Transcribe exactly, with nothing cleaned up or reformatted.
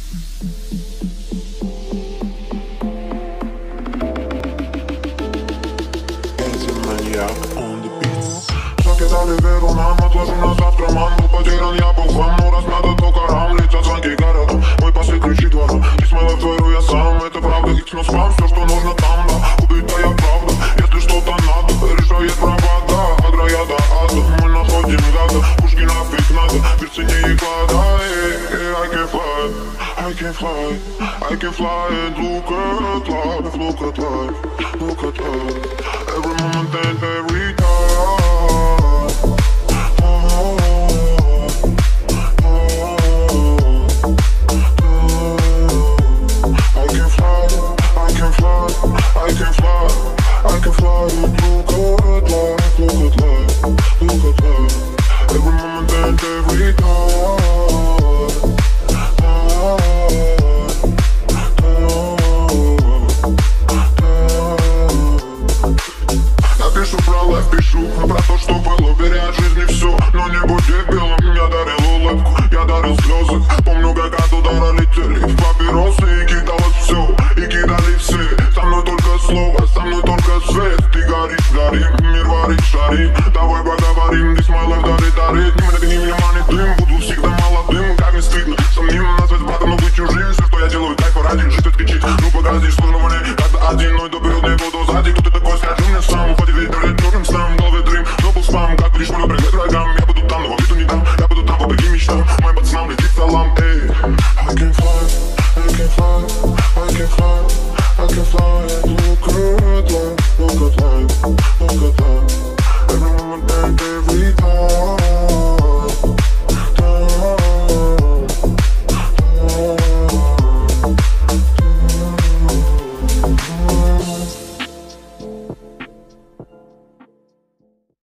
Шаги дали веру нам, отложим на завтра. Ман был потерян, я был хлам, но раз надо, то карам. Летят звонки городом, мой пасы ключи двором. Исмаила в двору я сам, это правда, икс, но спам. Все, что нужно там, да, убитая правда. Если что-то надо, решает провода. От рая до ада, мы находим гада. Пушки нафиг надо, перцы не клада. I can fly, I can fly, I can fly and look at life, look at life, look at life. Every moment and every time. I can fly, I can fly, look at life, look at life, look at life. Every moment and every time. Напишу про лайф, пишу про то, что было. Бери от жизни все, но не будет белым. Я дарил улыбку, я дарил слезы. Помню, как от удара летели в папиросы. И кидалось все, и кидали все. Со мной только слово, со мной только свет. Ты горишь, горим, мир варит, шарим. Давай поговорим, this my life, дарит, дарит. Не мы, так не меня манит дым.